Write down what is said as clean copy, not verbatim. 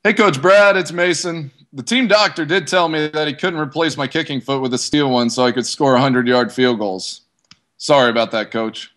Hey, Coach Brad, it's Mason. The team doctor did tell me that he couldn't replace my kicking foot with a steel one so I could score 100-yard field goals. Sorry about that, Coach.